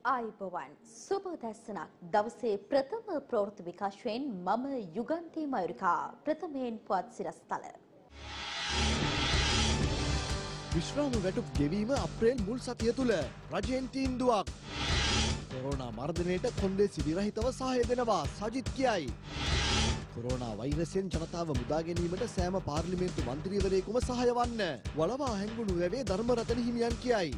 ආයුබෝවන් සුබ දැසනක් දවසේ ප්‍රථම ප්‍රවෘත්ති විකාශයෙන් මම යුගන්ති මයුරිකා ප්‍රථමයෙන් පුවත් සිරස්තල විශ්‍රාම වැටුප් ගෙවීම අප්‍රේල් මුල් සතිය තුල රජයෙන් තීන්දුවක් කොරෝනා මර්ධනයට කොන්දේසි විරහිතව සහාය දෙනවා සජිත් කියයි කොරෝනා වෛරසයෙන් ජනතාව මුදා ගැනීමට සෑම පාර්ලිමේන්තු මන්ත්‍රීවරයෙකුම සහාය වන්න වලවා හැංගුණු වැවේ ධර්මරතන හිමියන් කියයි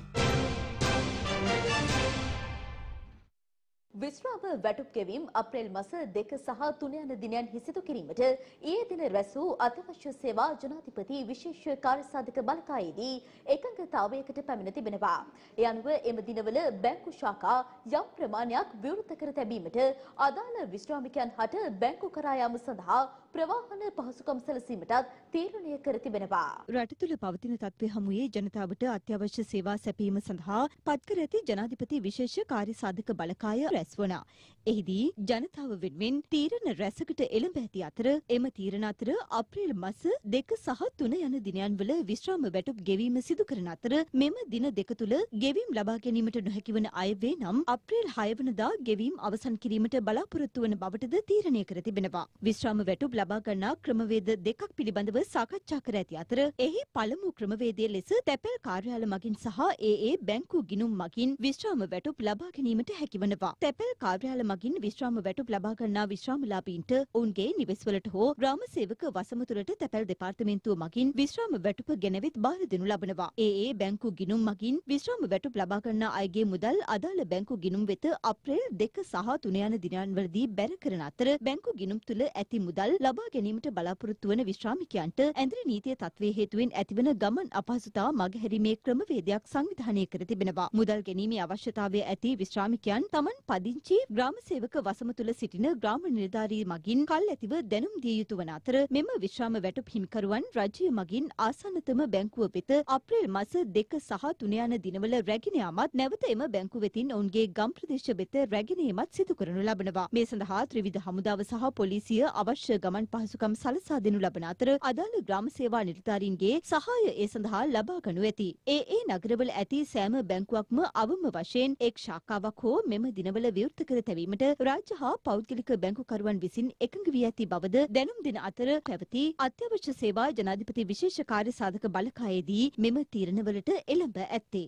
විශ්‍රාම වැටුප් ගෙවීම අප්‍රේල් මාස 2 සහ 3 යන දිනයන් හිසිතු කිරීමට ඊයේ දින රැස් වූ අත්‍යවශ්‍ය සේවා ජනාධිපති විශේෂ කාර්යසාධක බලකායේදී එකඟතාවයකට පැමිණ තිබෙනවා. ඒ අනුව එම දිනවල බැංකු ශාඛා යම් ප්‍රමාණයක් විවෘත කර තැබීමට අදාළ විශ්‍රාමිකයන් හට බැංකු කරා යාම සඳහා ප්‍රවාහන පහසුකම් සැලසීමටත් තීරණය කර තිබෙනවා. රට තුළ පවතින තත්ත්වය හමුවේ ජනතාවට අත්‍යවශ්‍ය සේවා සැපීම සඳහා පත්කර ඇති ජනාධිපති විශේෂ කාර්යසාධක බලකාය රැස් වුණා. එහිදී ජනතාව වෙනුවෙන් තීරණ රැසකට එළඹ ඇති අතර එම තීරණ අතර අප්‍රේල් මාස 2 සහ 3 යන දිනයන්වල විශ්‍රාම වැටුප් ගෙවීම සිදු කරන අතර මෙම දින දෙක තුල ගෙවීම් ලබා ගැනීමට නොහැකි වන අයවේ නම් අප්‍රේල් 6 වනදා ගෙවීම් අවසන් කිරීමට බලාපොරොත්තු වන බවටද තීරණය කර තිබෙනවා. විශ්‍රාම වැටුප් ලබා ගන්නා ක්‍රමවේද දෙකක් පිළිබඳව සාකච්ඡා කර ඇති අතර එහි පළමු ක්‍රමවේදයේ ලෙස තැපැල් කාර්යාල මගින් සහ ඒ බැංකු ගිණුම් මගින් විශ්‍රාම වැටුප් ලබා ගැනීමට හැකිවනවා. තැපැල් කාර්යාල මගින් විශ්‍රාම වැටුප් ලබා ගන්නා විශ්‍රාමලාභීන්ට ඔවුන්ගේ නිවෙස්වලට හෝ ග්‍රාම සේවක වසමතුලට තැපැල් දෙපාර්තමේන්තුව මගින් විශ්‍රාම වැටුප ගෙනවිත් බාර දෙනු ලබනවා. ඒ බැංකු ගිණුම් මගින් විශ්‍රාම වැටුප් ලබා ගන්නා අයගේ මුදල් අදාළ බැංකු ගිණුම් වෙත අප්‍රේල් 2 සහ 3 යන දිනවලදී බැර කරන අතර බැංකු ගිණුම් තුල ඇති මුදල් ලබා ගැනීමට බලාපොරොත්තු වන විශ්‍රාමිකයන්ට ඇඳරි නීතිය තත්ත්වයේ හේතුවෙන් ඇතිවන ගමන් අපහසුතා මගහැරීමේ ක්‍රමවේදයක් සංවිධානය කර තිබෙනවා. මුදල් ගැනීමේ අවශ්‍යතාවය ඇති විශ්‍රාමිකයන් තමන් පදිංචි ග්‍රාම සේවක වසම තුල සිටින ග්‍රාම නිලධාරී මගින් කල් ඇතිව දැනුම් දිය යුතු වන අතර මෙම විශ්‍රාම වැටුප් හිමිකරුවන් රජය මගින් ආසන්නතම බැංකුව වෙත අප්‍රේල් මාස 2 සහ 3 යන දිනවල රැගෙන යාමත් නැවත එම බැංකුව වෙතින් ඔවුන්ගේ ගම් ප්‍රදේශ වෙත රැගෙන ඒමත් සිදු කරනු ලබනවා. මේ සඳහා ත්‍රිවිධ හමුදාව සහ පොලිසිය අවශ්‍ය ගමන් පහසුකම් සලසා දෙනු ලබන අතර අදාළ ග්‍රාම සේවා නිලධාරීන්ගේ සහාය ඒ සඳහා ලබා ගනු ඇති. ඒ නගරවල ඇති සෑම බැංකුවක්ම අවම වශයෙන් එක් ශාඛාවක් හෝ මෙම දිනවල විවෘත කර තැබීමට රාජ්‍ය හා පෞද්ගලික බැංකුකරුවන් විසින් එකඟ වී ඇති බවද දැනුම් දෙන අතර පැවති අත්‍යවශ්‍ය සේවා ජනාධිපති විශේෂ කාර්යසාධක බලකායේදී මෙම තීරණවලට එළඹ ඇත්තේ.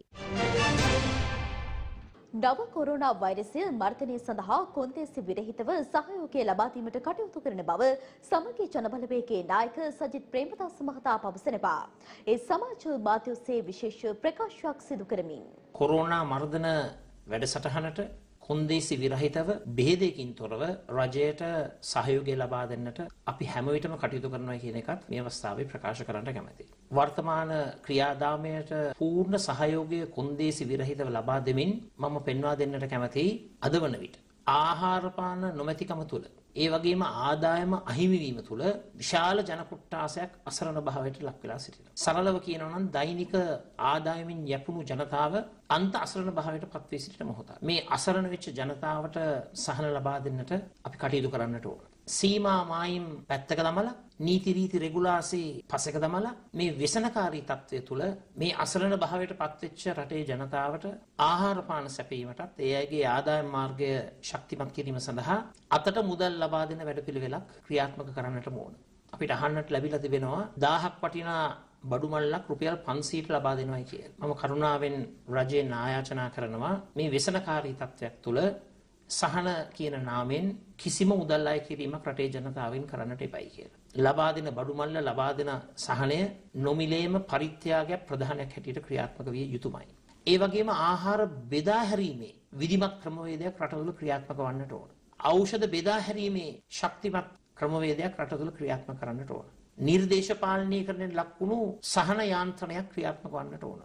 නව කොරෝනා වෛරසය මර්ධනය සඳහා කොන්දේසි විරහිතව සහයෝගය ලබා දීමට කටයුතු කරන බව සමගි ජනබලවේගයේ නායක සජිත් ප්‍රේමදාස මහතා පවසනවා. ඒ සමාජ මාධ්‍ය ඔස්සේ විශේෂ ප්‍රකාශයක් සිදු කරමින් කොරෝනා මර්ධන වැඩසටහනට කොන්දේසි විරහිතව බෙහෙදකින් තොරව රජයට සහයෝගය ලබා දෙන්නට අපි හැම විටම කටයුතු කරනවා කියන එකත් මේ අවස්ථාවේ ප්‍රකාශ කරන්න කැමැතියි. වර්තමාන ක්‍රියාදාමයට පූර්ණ සහයෝගය කොන්දේසි විරහිතව ලබා දෙමින් මම පෙන්වා දෙන්නට කැමැතියි අද වන විට ආහාර පාන නොමැතිකම තුල ඒ වගේම ආදායම අහිමි වීම තුල විශාල ජන කොට්ටාසයක් අසරණ භාවයට ලක් වෙලා සිටිනවා. සරලව කියනවා නම් දෛනික ආදායමින් යැපුණු ජනතාව අන්ත අසරණ භාවයට පත් වී සිටින මොහොත. මේ අසරණ වෙච්ච ජනතාවට සහන ලබා දෙන්නට අපි කටයුතු කරන්නට ඕන. සීමා මායිම් පැත්තක දමලා නීති රීති රෙගුලාසි පසෙක දමලා මේ ව්‍යසනකාරී තත්ත්වය තුල මේ අසරණ භාවයට පත්වෙච්ච රටේ ජනතාවට ආහාර පාන සැපීමටත් ඒ අයගේ ආදායම් මාර්ගය ශක්තිමත් කිරීම සඳහා අතට මුදල් ලබා දෙන වැඩපිළිවෙලක් ක්‍රියාත්මක කරන්නට ඕන. අපිට අහන්නට ලැබිලා තිබෙනවා 1000ක් වටිනා බඩු මල්ලක් රුපියල් 500ට ලබා දෙනවායි කියලා. මම කරුණාවෙන් රජයෙන් ආයාචනා කරනවා මේ ව්‍යසනකාරී තත්ත්වයක් තුල සහන කියන නාමයෙන් කිසිම මුදල් අය කිරීමක් රටේ ජනතාවෙන් කරන්නට එපයි කියලා. ලබා දෙන බඩු මල්ල ලබා දෙන සහනය නොමිලේම පරිත්‍යාගයක් ප්‍රධානයක් හැටියට ක්‍රියාත්මක විය යුතුමයි. ඒ වගේම ආහාර බෙදා හැරීමේ විධිමත් ක්‍රමවේදයක් රට තුළ ක්‍රියාත්මක වන්නට ඕන. ඖෂධ බෙදා හැරීමේ ශක්තිමත් ක්‍රමවේදයක් රට තුළ ක්‍රියාත්මක කරන්නට ඕන. නිර්දේශ පාලනීකරණයට ලක් වුණු සහන යාන්ත්‍රණයක් ක්‍රියාත්මක වන්නට ඕන.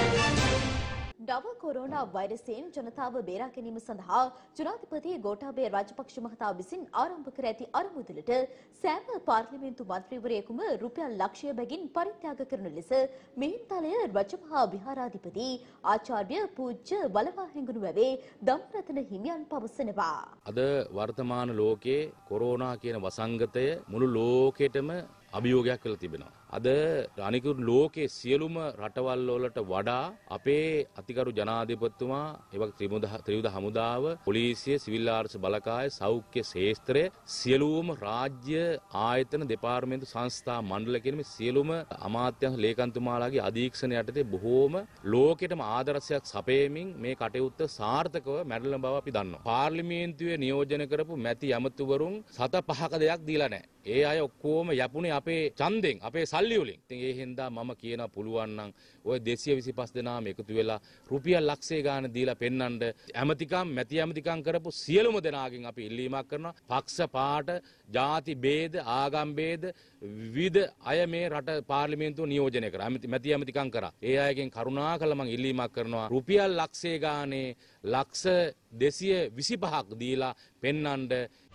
නව කොරෝනා වෛරසයෙන් ජනතාව බේරා ගැනීම සඳහා ජනාධිපති ගෝඨාභය රාජපක්ෂ මහතා විසින් ආරම්භ කර ඇති අරමුදලට සෑම පාර්ලිමේන්තු මන්ත්‍රීවරයෙකුම රුපියල් ලක්ෂය බැගින් පරිත්‍යාග කරන ලෙස මිහින්තලය රජමහා විහාරාධිපති ආචාර්ය පූජ්‍ය වලවා හැඟුණු වැවේ ධම්රතන හිමියන් පවසනවා. අද වර්තමාන ලෝකයේ කොරෝනා කියන වසංගතය මුළු ලෝකෙටම අභියෝගයක් වෙලා තිබෙනවා. අද අනිකුත් ලෝකයේ සියලුම රටවල් වලට වඩා අපේ අතිගරු ජනාධිපතිතුමා එවක ත්‍රිවිධ හමුදාව පොලිසිය සිවිල් ආරක්ෂක බලකාය සෞඛ්‍ය ශේෂ්ත්‍රය සියලුම රාජ්‍ය ආයතන දෙපාර්තමේන්තු සංස්ථා මණ්ඩල කියන මේ සියලුම අමාත්‍යංශ ලේකම්තුමාලාගේ අධීක්ෂණය යටතේ බොහෝම ලෝකෙටම ආදර්ශයක් සපයමින් මේ කටයුත්ත සාර්ථකව මැඩලන බව අපි දන්නවා. පාර්ලිමේන්තුවේ නියෝජනය කරපු මැති ඇමතුවරුන් 7-5ක දෙයක් දීලා නැහැ. ඒ අය ඔක්කොම යපුනේ අපේ ඡන්දෙන් අපේ සල්ලි වලින්. ඉතින් ඒ හින්දා මම කියනවා පුළුවන් නම් ඔය 225 දෙනාම එකතු වෙලා රුපියල් ලක්ෂය ගාන දීලා පෙන්නන්න ඇමතිකම් මැති ඇමතිකම් කරපු සියලුම දෙනාගෙන් අපි ඉල්ලීමක් කරනවා. පක්ෂ පාට, ಜಾති ભેද, ආගම් ભેද විවිධ අය මේ රට පාර්ලිමේන්තුව නියෝජනය කරා. මැති ඇමතිකම් කරා. ඒ අයගෙන් කරුණාකරලා මම ඉල්ලීමක් කරනවා රුපියල් ලක්ෂය ගානේ ලක්ෂ 225ක් දීලා පෙන්නන්න.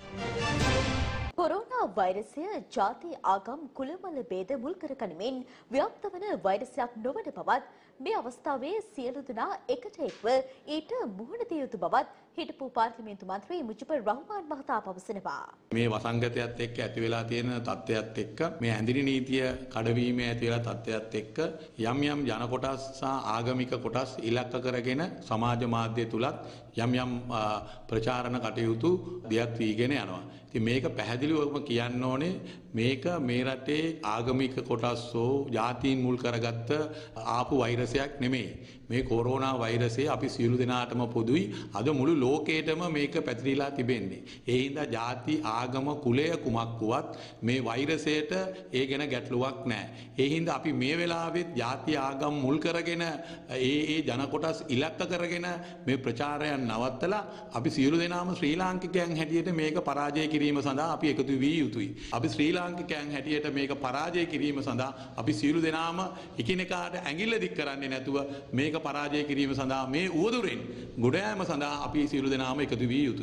කොරෝනා වෛරසය ජාති ආගම් කුලමල ભેද මුල් කරගනිමින් ව්‍යාප්ත වන වෛරසයක් නොවන බවත් මේ අවස්ථාවේ සියලු දෙනා එකට එක්ව ඊට මුහුණ දිය යුතු බවත් හිටපු පාර්ලිමේන්තු මන්ත්‍රී මුජිබුර් රහ්මාන් මහතා පවසනවා. මේ වසංගතයත් එක්ක ඇති වෙලා තියෙන තත්ත්වයක් එක්ක මේ ඇඳිරි නීතිය කඩවීමේ ඇති වෙලා තත්ත්වයක් එක්ක යම් යම් ජන කොටස් සහ ආගමික කොටස් ඉලක්ක කරගෙන සමාජ මාධ්‍ය තුලත් යම් යම් ප්‍රචාරණ කටයුතු දියත් වීගෙන යනවා. ඉතින් මේක පැහැදිලිවම කියන්න ඕනේ මේක මේ රටේ ආගමික කොටස් හෝ ජාතීන් මුල් කරගත්ත ආපු වෛරසයක් නෙමෙයි. මේ කොරෝනා වෛරසය අපි සියලු දෙනාටම පොදුයි. අද මුළු ලෝකේටම මේක පැතිරිලා තිබෙන්නේ. ඒ හින්දා ජාති ආගම කුලය කුමක් වුවත් මේ වෛරසයට ඒ ගැන ගැටලුවක් නැහැ. ඒ හින්දා අපි මේ වෙලාවෙත් ජාති ආගම් මුල් කරගෙන ඒ ජන කොටස් ඉලක්ක කරගෙන මේ ප්‍රචාරයන් නවත්තලා අපි සියලු දෙනාම ශ්‍රී ලාංකිකයන් හැටියට මේක පරාජය කිරීම සඳහා අපි එකතු වී යුතුයි. අපි ශ්‍රී ලාංකිකයන් හැටියට මේක පරාජය කිරීම සඳහා අපි සියලු දෙනාම එකිනෙකාට ඇඟිල්ල දික් කරන්නේ නැතුව මේක පරාජය කිරීම සඳහා මේ උවදුරෙන් ගොඩ යාම සඳහා අපි සියලු දෙනාම එකතු විය යුතුයි.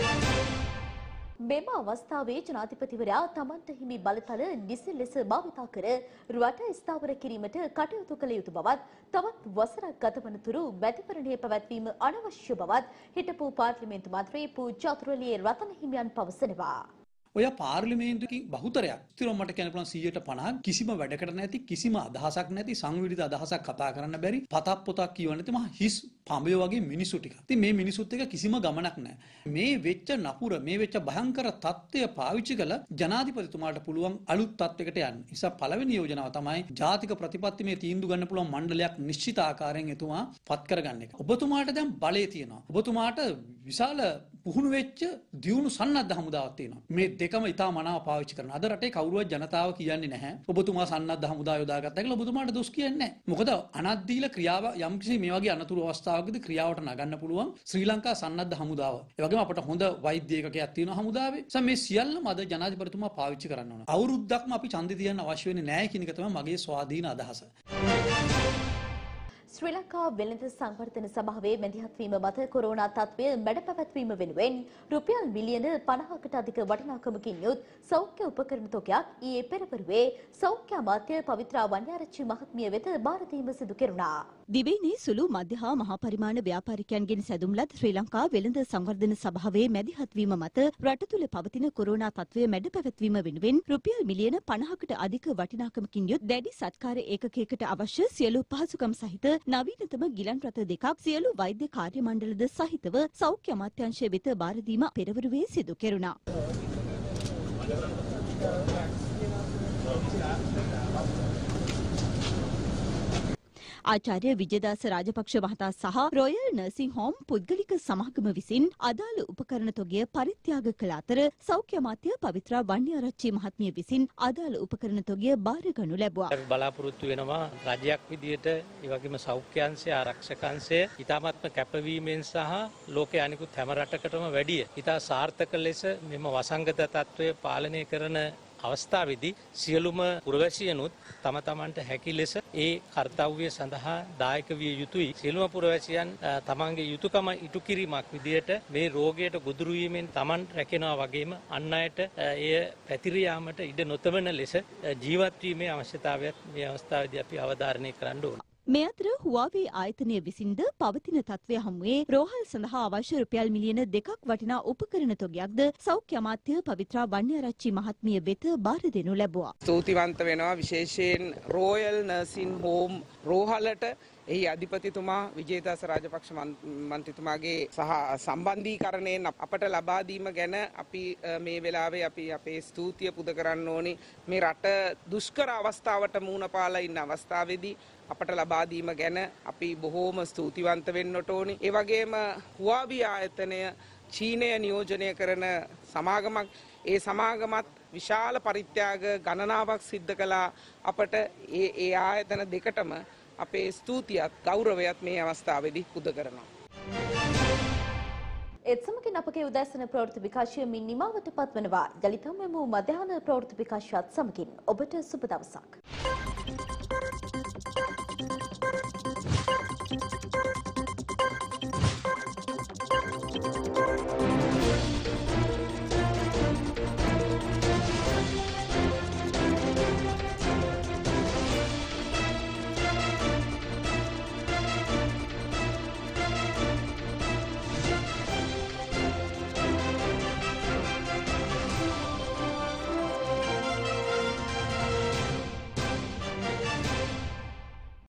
මෙම අවස්ථාවේ ජනාධිපතිවරයා තමන්ට හිමි බලතල නිසි ලෙස භාවිතා කර රට ස්ථාවර කිරීමට කටයුතු කළ යුතු බවත් තවත් වසරක් ගතවන තුරු මැතිවරණය පැවැත්වීම අනවශ්‍ය බවත් හිටපු පාර්ලිමේන්තු මන්ත්‍රී පූජ්‍ය චතුරලියේ රතන හිමියන් පවසනවා. ඔය පාර්ලිමේන්තුවකින් බහුතරයක් ස්ථිරව මට කියන්න පුළුවන් 150ක් කිසිම වැඩකට නැති කිසිම අදහසක් නැති සංවිධිත අදහසක් කතා කරන්න බැරි පතක් පොතක් කියව නැති මහ හිස් පඹය වගේ මිනිසු ටික. ඉතින් මේ මිනිසුත් එක්ක කිසිම ගමනක් නැහැ. මේ වෙච්ච නපුර මේ වෙච්ච භයංකර තත්ත්වය පාවිච්චි කළ ජනාධිපතිතුමාට පුළුවන් අලුත් තත්ත්වයකට යන්න. නිසා පළවෙනි යෝජනාව තමයි ජාතික ප්‍රතිපත්තිමය තීන්දුව ගන්න පුළුවන් මණ්ඩලයක් නිශ්චිත ආකාරයෙන් එතුමා පත් කරගන්න එක. ඔබතුමාට දැන් බලය තියෙනවා. ඔබතුමාට විශාල පුහුණු වෙච්ච දියුණු සන්නද්ධ හමුදාවක් තියෙනවා. මේ දෙකම ඉතාම මනාව පාවිච්චි කරනවා. අද රටේ කවුරුවත් ජනතාව කියන්නේ නැහැ ඔබතුමා සන්නද්ධ හමුදා යොදාගත්තා කියලා ඔබතුමාට දොස් කියන්නේ නැහැ. මොකද අනද්දීල ක්‍රියාව යම්කිසි මේ වගේ අනතුරු අවස්ථාවකදී ක්‍රියාවට නගන්න පුළුවන් ශ්‍රී ලංකා සන්නද්ධ හමුදාව. ඒ වගේම අපට හොඳ වෛද්‍ය ඒකකයක් තියෙනවා හමුදාවේ. මේ සියල්ලම අද ජනාධිපතිතුමා පාවිච්චි කරන්න ඕන. අවුරුද්දක්ම අපි ඡන්දෙ තියන්න අවශ්‍ය වෙන්නේ නැහැ කියන එක තමයි මගේ ස්වාධීන අදහස. ශ්‍රී ලංකා වෙළඳ සංවර්ධන සභාවේ මැදිහත්වීම මත කොරෝනා තත්ත්වය මැඩ පැවැත්වීම වෙනුවෙන් රුපියල් මිලියන 50කට අධික වටිනාකමකින් යුත් සෞඛ්‍ය උපකරණ තොගයක් ඊයේ පෙරවරුවේ සෞඛ්‍ය අමාත්‍ය පවිත්‍රා වන්‍යාරච්චි මහත්මිය වෙත බාර දීම සිදු කෙරුණා. දිවයිනේ සුළු මධ්‍ය හා මහා පරිමාණ ව්‍යාපාරිකයන්ගෙන් සැදුම් ලත් ශ්‍රී ලංකා වෙළඳ සංවර්ධන සභාවේ මැදිහත්වීම මත රට තුළ පවතින කොරෝනා තත්ත්වය මැඩ පැවැත්වීම වෙනුවෙන් රුපියල් මිලියන 50කට අධික වටිනාකමකින් යුත් දැඩි සත්කාර ඒකකයකට අවශ්‍ය සියලු පහසුකම් සහිත නවීනතම ගිලන් රථ දෙකක් සියලු වෛද්‍ය කාර්ය මණ්ඩලද සහිතව සෞඛ්‍ය අමාත්‍යාංශය වෙත බාර දීම පෙරවරුවේ සිදු කෙරුණා. ආචාර්ය විජේදාස රාජපක්ෂ මහතා සහ රොයල් නර්සිං හෝම් පුද්ගලික සමාගම විසින් අදාළ උපකරණ තොගය පරිත්‍යාග කළ අතර සෞඛ්‍ය අමාත්‍ය පවිත්‍රා වන්‍යාරච්චි මහත්මිය විසින් අදාළ උපකරණ තොගය බාර ගනු ලැබුවා. බලාපොරොත්තු වෙනවා රජයක් විදියට ඒ වගේම සෞඛ්‍යාංශය ආරක්ෂකංශය ඉතාමත්ම කැපවීමෙන් සහ ලෝකයේ අනිකුත් හැම රටකටම වැඩිය ඉතා සාර්ථක ලෙස මෙම වසංගත තත්ත්වය පාලනය කරන අවස්ථාවේදී සියලුම පුරවැසියනුත් තම තමන්ට හැකි ලෙස ඒ කාර්යය සඳහා දායක විය යුතුයි. සියලුම පුරවැසියන් තමන්ගේ යුතුයකම ඉටු කිරීමක් විදියට මේ රෝගයට ගොදුරු වීමෙන් තමන් රැකෙනවා වගේම අන් අයට එය පැතිර යාමට ඉඩ නොතබන ලෙස ජීවත් වීමේ අවශ්‍යතාවයත් මේ අවස්ථාවේදී අපි අවධාරණය කරන්න ඕන. මේ අතර හුවාවේ ආයතනය විසින්ද පවතින තත්ත්වය හමුවේ රෝහල් සඳහා අවශ්‍ය රුපියල් මිලියන 2ක් වටිනා උපකරණ තොගයක්ද සෞඛ්‍ය අමාත්‍ය පවිත්‍රා වන්නිආරච්චි මහත්මිය වෙත බාර දෙනු ලැබුවා. ස්තුතිවන්ත වෙනවා විශේෂයෙන් රෝයල් නර්සින් හෝම් රෝහලට එහි අධිපතිතුමා විජේදාස රාජපක්ෂ මන්ත්‍රීතුමාගේ සහ සම්බන්ධීකරණයෙන් අපට ලබා දීම ගැන අපි මේ වෙලාවේ අපි අපේ ස්තුතිය පුද කරන්න ඕනි. මේ රට දුෂ්කර අවස්ථාවට මුහුණ පාලා ඉන්න අවස්ථාවේදී අපට ලබා දීම ගැන අපි බොහෝම ස්තුතිවන්ත වෙන්නට ඕනි. ඒ වගේම හුවාවී ආයතනය චීනය නියෝජනය කරන සමාගමක්. ඒ සමාගමත් විශාල පරිත්‍යාග ගණනාවක් සිද්ධ කළා. අපට ඒ ආයතන දෙකටම අපේ ස්තුතියත් ගෞරවයත් මේ අවස්ථාවේදී පුද කරනවා. ඒත් සමගින් අපගේ උදෑසන ප්‍රවෘත්ති විකාශය මින් නිමාවට පත්වනවා. යලිතම මධ්‍යහන ප්‍රවෘත්ති විකාශයත් සමගින් ඔබට සුබ දවසක්.